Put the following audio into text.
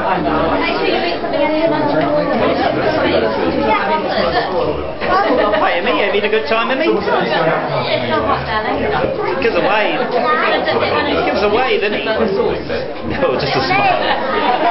Hi Emmy, you having a good time, Emmy? It's not hot, darling. Gives a wave. Gives a wave, doesn't he? No, just a smile.